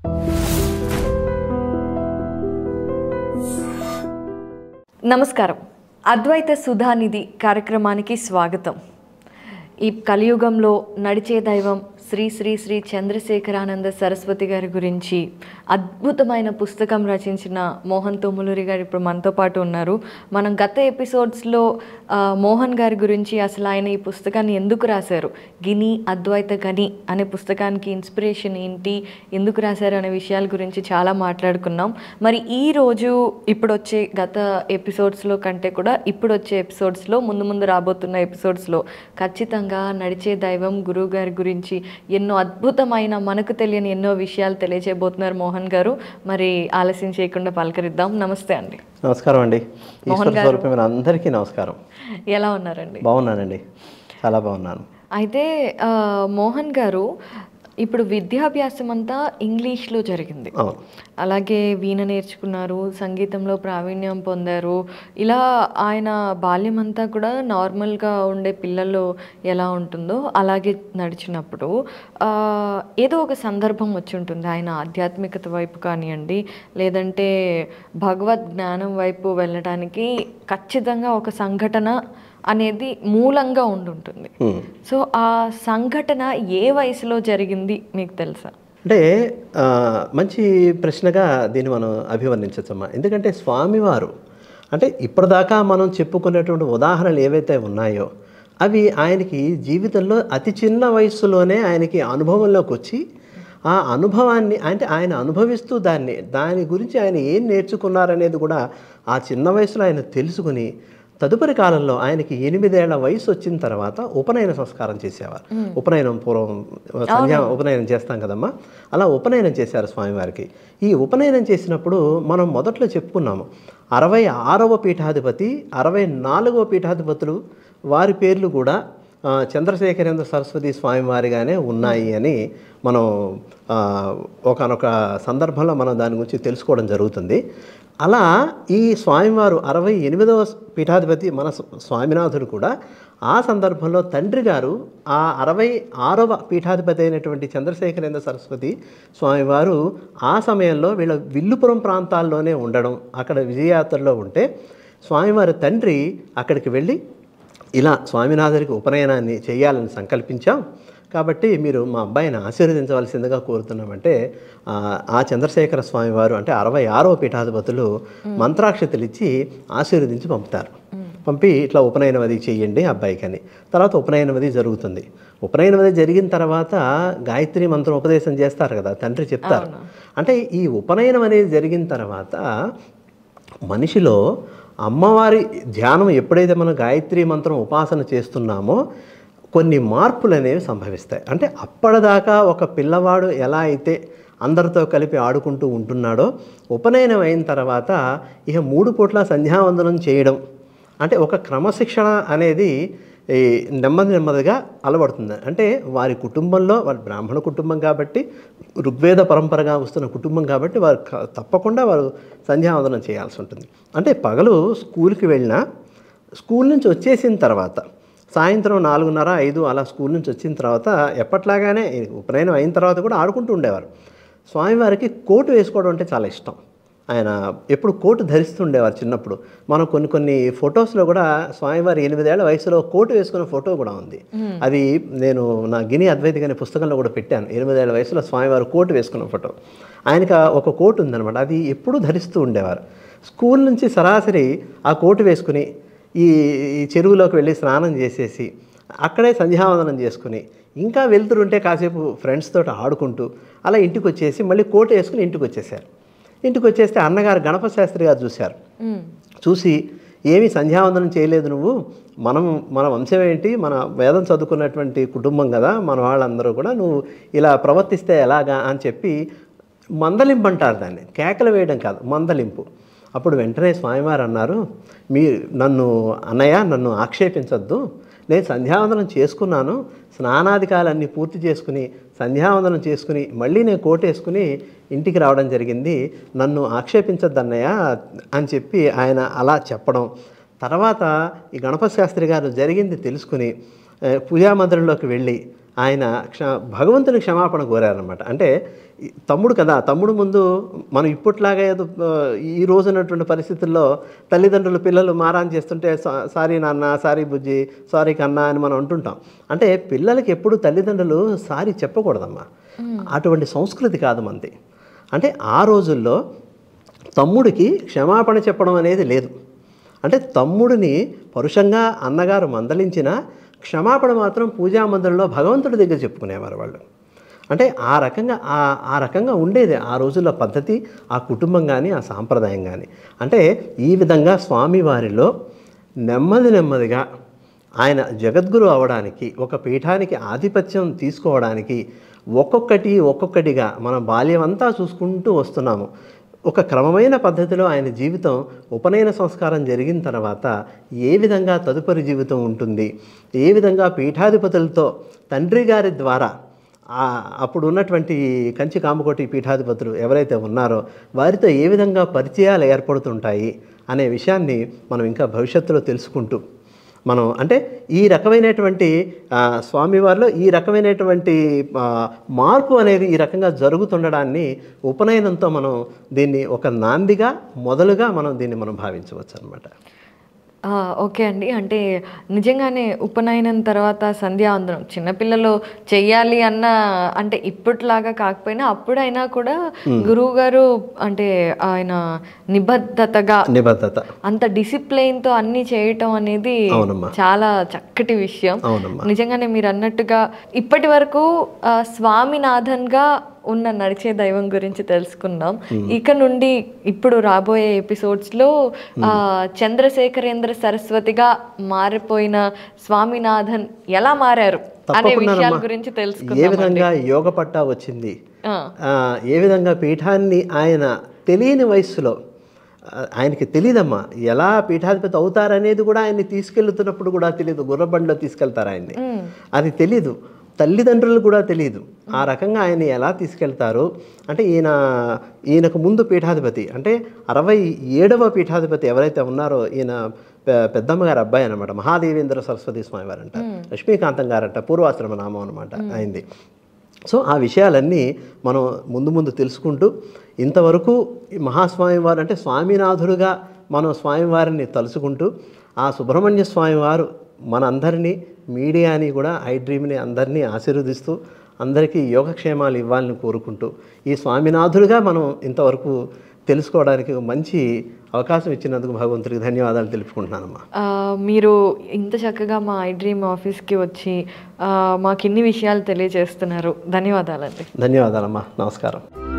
నమస్కారం. అద్వైత సుధా నిధి కార్యక్రమానికి స్వాగతం. ఈ కలియుగంలో నడిచే దైవం శ్రీ శ్రీ శ్రీ చంద్రశేఖరానంద సరస్వతి గారి గురించి అద్భుతమైన పుస్తకం రచించిన మోహన్ తుములూరి గారు ఇప్పుడు మనతో పాటు ఉన్నారు. మనం గత ఎపిసోడ్స్లో మోహన్ గారి గురించి అసలు ఆయన ఈ పుస్తకాన్ని ఎందుకు రాశారు, గిని అద్వైత గని అనే పుస్తకానికి ఇన్స్పిరేషన్ ఏంటి, ఎందుకు రాశారు అనే విషయాల గురించి చాలా మాట్లాడుకున్నాం. మరి ఈరోజు ఇప్పుడు వచ్చే గత ఎపిసోడ్స్లో కంటే కూడా ఇప్పుడు వచ్చే ఎపిసోడ్స్లో ముందు రాబోతున్న ఎపిసోడ్స్లో ఖచ్చితంగా నడిచే దైవం గురువు గారి గురించి ఎన్నో అద్భుతమైన మనకు తెలియని ఎన్నో విషయాలు తెలియజేయబోతున్నారు మోహన్ గారు. మరి ఆలస్యం చేయకుండా పలకరిద్దాం. నమస్తే అండి. నమస్కారం అండి. మోహన్ గారు అందరికీ నమస్కారం. ఎలా ఉన్నారండి? బాగున్నానండి, చాలా బాగున్నాను. అయితే మోహన్ గారు, ఇప్పుడు విద్యాభ్యాసం అంతా ఇంగ్లీష్లో జరిగింది, అలాగే వీణ నేర్చుకున్నారు, సంగీతంలో ప్రావీణ్యం పొందారు. ఇలా ఆయన బాల్యం అంతా కూడా నార్మల్గా ఉండే పిల్లలు ఎలా ఉంటుందో అలాగే నడిచినప్పుడు ఏదో ఒక సందర్భం వచ్చి ఉంటుంది. ఆయన ఆధ్యాత్మికత వైపు కానివ్వండి, లేదంటే భగవద్ జ్ఞానం వైపు వెళ్ళడానికి ఖచ్చితంగా ఒక సంఘటన అనేది మూలంగా ఉండుంటుంది. సో ఆ సంఘటన ఏ వయసులో జరిగింది మీకు తెలుసా? అంటే మంచి ప్రశ్నగా దీన్ని మనం అభివర్ణించవచ్చమ్మా. ఎందుకంటే స్వామివారు అంటే ఇప్పటిదాకా మనం చెప్పుకునేటువంటి ఉదాహరణలు ఏవైతే ఉన్నాయో అవి ఆయనకి జీవితంలో అతి చిన్న వయస్సులోనే ఆయనకి అనుభవంలోకి వచ్చి ఆ అనుభవాన్ని అంటే ఆయన అనుభవిస్తూ దాని గురించి ఆయన ఏం నేర్చుకున్నారనేది కూడా ఆ చిన్న వయసులో ఆయన తెలుసుకుని తదుపరి కాలంలో ఆయనకి 8 ఏళ్ల వయసు వచ్చిన తర్వాత ఉపనయన సంస్కారం చేసేవారు. ఉపనయనం పూర్వం ఉపనయనం చేస్తాం కదమ్మా, అలా ఉపనయనం చేశారు స్వామివారికి. ఈ ఉపనయనం చేసినప్పుడు మనం మొదట్లో చెప్పుకున్నాము 66వ పీఠాధిపతి 64వ పీఠాధిపతులు వారి పేర్లు కూడా చంద్రశేఖరేంద్ర సరస్వతి స్వామివారిగానే ఉన్నాయి అని మనం ఒకానొక సందర్భంలో మనం దాని గురించి తెలుసుకోవడం జరుగుతుంది. అలా ఈ స్వామివారు 68వ పీఠాధిపతి మన స్వామినాథుడు కూడా ఆ సందర్భంలో తండ్రి గారు ఆ 66వ పీఠాధిపతి అయినటువంటి చంద్రశేఖరేంద్ర సరస్వతి స్వామివారు ఆ సమయంలో వీళ్ళ విల్లుపురం ప్రాంతాల్లోనే ఉండడం, అక్కడ విజయయాత్రలో ఉంటే స్వామివారి తండ్రి అక్కడికి వెళ్ళి ఇలా స్వామినాథుడికి ఉపనయనాన్ని చేయాలని సంకల్పించాం, కాబట్టి మీరు మా అబ్బాయిని ఆశీర్వదించవలసిందిగా కోరుతున్నామంటే ఆ చంద్రశేఖర స్వామివారు అంటే 66వ పీఠాధిపతులు మంత్రాక్షతలు ఇచ్చి ఆశీర్వదించి పంపుతారు. పంపి ఇట్లా ఉపనయనవది చెయ్యండి అబ్బాయికి అని. తర్వాత ఉపనయనవది జరుగుతుంది. ఉపనయనవది జరిగిన తర్వాత గాయత్రి మంత్రం ఉపదేశం చేస్తారు కదా, తండ్రి చెప్తారు. అంటే ఈ ఉపనయనం అనేది జరిగిన తర్వాత మనిషిలో అమ్మవారి ధ్యానం ఎప్పుడైతే మనం గాయత్రి మంత్రం ఉపాసన చేస్తున్నామో కొన్ని మార్పులు అనేవి సంభవిస్తాయి. అంటే అప్పటిదాకా ఒక పిల్లవాడు ఎలా అయితే అందరితో కలిపి ఆడుకుంటూ ఉంటున్నాడో ఉపనయనం అయిన తర్వాత ఇక 3 పూట్ల సంధ్యావందనం చేయడం అంటే ఒక క్రమశిక్షణ అనేది నెమ్మదిగా అలవడుతుంది. అంటే వారి కుటుంబంలో, వారి బ్రాహ్మణ కుటుంబం కాబట్టి, ఋగ్వేద పరంపరగా వస్తున్న కుటుంబం కాబట్టి వారు తప్పకుండా వారు సంధ్యావందనం చేయాల్సి ఉంటుంది. అంటే పగలు స్కూల్కి వెళ్ళినా స్కూల్ నుంచి వచ్చేసిన తర్వాత సాయంత్రం 4:30, 5 అలా స్కూల్ నుంచి వచ్చిన తర్వాత ఎప్పట్లాగానే ఉపనయనం అయిన తర్వాత కూడా ఆడుకుంటూ ఉండేవారు. స్వామివారికి కోటు వేసుకోవడం అంటే చాలా ఇష్టం. ఆయన ఎప్పుడు కోటు ధరిస్తుండేవారు చిన్నప్పుడు. మనం కొన్ని ఫొటోస్లో కూడా స్వామివారి 8 ఏళ్ల వయసులో కోటు వేసుకున్న ఫోటో కూడా ఉంది. అది నేను నా గిని అద్వైత గని పుస్తకంలో కూడా పెట్టాను. 8 ఏళ్ల వయసులో స్వామివారు కోటు వేసుకున్న ఫోటో. ఆయనకు ఒక కోటు ఉందన్నమాట, అది ఎప్పుడూ ధరిస్తూ ఉండేవారు. స్కూల్ నుంచి సరాసరి ఆ కోటు వేసుకుని ఈ చెరువులోకి వెళ్ళి స్నానం చేసేసి అక్కడే సంధ్యావందనం చేసుకుని ఇంకా వెళ్తుంటే కాసేపు ఫ్రెండ్స్ తోటి ఆడుకుంటూ అలా ఇంటికి వచ్చేసి మళ్ళీ కోటు వేసుకుని ఇంటికి వచ్చేసారు. ఇంటికి వచ్చేస్తే అన్నగారు గణపతి శాస్త్రి గారు చూశారు. చూసి ఏమీ సంధ్యావందనం చేయలేదు నువ్వు, మన వంశం ఏంటి, మన వేదం చదువుకున్నటువంటి కుటుంబం కదా మన వాళ్ళందరూ కూడా, నువ్వు ఇలా ప్రవర్తిస్తే ఎలాగా అని చెప్పి మందలింపు అంటారు దాన్ని, కేకలు వేయడం కాదు, మందలింపు. అప్పుడు వెంటనే స్వామివారు అన్నారు, నన్ను ఆక్షేపించొద్దు, నేను సంధ్యావందనం చేసుకున్నాను, స్నానాధికాలన్నీ పూర్తి చేసుకుని సంధ్యావందనం చేసుకుని మళ్ళీ నేను కోటేసుకుని ఇంటికి రావడం జరిగింది, నన్ను ఆక్షేపించొద్దు అన్నయ్య అని చెప్పి ఆయన అలా చెప్పడం. తర్వాత ఈ గణపతి శాస్త్రి గారు జరిగింది తెలుసుకుని పూజామందిరంలోకి వెళ్ళి ఆయన భగవంతుని క్షమాపణ కోరారనమాట. అంటే తమ్ముడు కదా, తమ్ముడు ముందు మనం ఇప్పట్లాగా ఏదో ఈ రోజు ఉన్నటువంటి పరిస్థితుల్లో తల్లిదండ్రులు పిల్లలు మారాన్ చేస్తుంటే సారీ నాన్న, సారీ బుజ్జి, సారీ కన్నా అని మనం అంటుంటాం. అంటే పిల్లలకి ఎప్పుడు తల్లిదండ్రులు సారీ చెప్పకూడదమ్మా, అటువంటి సంస్కృతి కాదు మనది. అంటే ఆ రోజుల్లో తమ్ముడికి క్షమాపణ చెప్పడం అనేది లేదు. అంటే తమ్ముడిని పరుషంగా అన్నగారు మందలించిన క్షమాపణ మాత్రం పూజా మందిరంలో భగవంతుడి దగ్గర చెప్పుకునేవారు వాళ్ళు. అంటే ఆ రకంగా ఉండేది ఆ రోజుల్లో పద్ధతి, ఆ కుటుంబం కానీ ఆ సాంప్రదాయం కానీ. అంటే ఈ విధంగా స్వామివారిలో నెమ్మదిగా ఆయన జగద్గురు అవడానికి, ఒక పీఠానికి ఆధిపత్యం తీసుకోవడానికి ఒక్కొక్కటిగా మన బాల్యం అంతా చూసుకుంటూ వస్తున్నాము. ఒక క్రమమైన పద్ధతిలో ఆయన జీవితం, ఉపనయన సంస్కారం జరిగిన తర్వాత ఏ విధంగా తదుపరి జీవితం ఉంటుంది, ఏ విధంగా పీఠాధిపతులతో తండ్రి గారి ద్వారా అప్పుడు ఉన్నటువంటి కంచి కామకోటి పీఠాధిపతులు ఎవరైతే ఉన్నారో వారితో ఏ విధంగా పరిచయాలు ఏర్పడుతుంటాయి అనే విషయాన్ని మనం ఇంకా భవిష్యత్తులో తెలుసుకుంటూ మనం అంటే ఈ రకమైనటువంటి స్వామివారిలో ఈ రకమైనటువంటి మార్పు అనేది ఈ రకంగా జరుగుతుండడాన్ని ఉపనయనంతో మనం దీన్ని ఒక నాందిగా మొదలుగా మనం భావించవచ్చు అన్నమాట. ఓకే అండి. అంటే నిజంగానే ఉపనయనం తర్వాత సంధ్యావందనం చిన్నపిల్లలు చెయ్యాలి అన్న, అంటే ఇప్పటిలాగా కాకపోయినా అప్పుడైనా కూడా గురువు గారు అంటే ఆయన నిబద్ధత అంత డిసిప్లైన్తో అన్ని చేయటం అనేది చాలా చక్కటి విషయం. నిజంగానే మీరు అన్నట్టుగా ఇప్పటి వరకు స్వామినాథన్గా ఉన్న నడిచే దైవం గురించి తెలుసుకున్నాం. ఇక నుండి ఇప్పుడు రాబోయే ఎపిసోడ్స్లో చంద్రశేఖరేంద్ర సరస్వతిగా మారిపోయిన స్వామినాథన్ ఎలా మారారు అనే విషయాల గురించి తెలుసుకుందాం. ఏ విధంగా యోగ పట్టా వచ్చింది, ఏ విధంగా పీఠాన్ని ఆయన తెలియని వయస్సులో, ఆయనకి తెలియదమ్మా ఎలా పీఠాధిపతి అవుతారనేది కూడా ఆయన్ని తీసుకెళ్తున్నప్పుడు కూడా తెలియదు. గుర్రబండిలో తీసుకెళ్తారు ఆయన్ని, అది తెలీదు. తల్లిదండ్రులు కూడా తెలియదు. ఆ రకంగా ఆయన్ని ఎలా తీసుకెళ్తారు అంటే ఈయనకు ముందు పీఠాధిపతి అంటే 67వ పీఠాధిపతి ఎవరైతే ఉన్నారో ఈయన పెద్దమ్మగారు అబ్బాయి అనమాట. మహాదేవేంద్ర సరస్వతి స్వామి వారంట, లక్ష్మీకాంతం గారంట, పూర్వాశ్రమ నామం అనమాట అయింది. సో ఆ విషయాలన్నీ మనం ముందు తెలుసుకుంటూ ఇంతవరకు మహాస్వామి వారు అంటే స్వామినాథుడుగా మనం స్వామివారిని తలుచుకుంటూ ఆ సుబ్రహ్మణ్య స్వామి వారు మనందరినీ, మీడియాని కూడా, iDreamని అందరినీ ఆశీర్వదిస్తూ అందరికీ యోగక్షేమాలు ఇవ్వాలని కోరుకుంటూ ఈ స్వామినాథుడిగా మనం ఇంతవరకు తెలుసుకోవడానికి మంచి అవకాశం ఇచ్చినందుకు భగవంతుడికి ధన్యవాదాలు తెలుపుకుంటున్నానమ్మా. మీరు ఇంత చక్కగా మా iDream ఆఫీస్కి వచ్చి మాకు ఇన్ని విషయాలు తెలియజేస్తున్నారు. ధన్యవాదాలండి. ధన్యవాదాలమ్మా. నమస్కారం.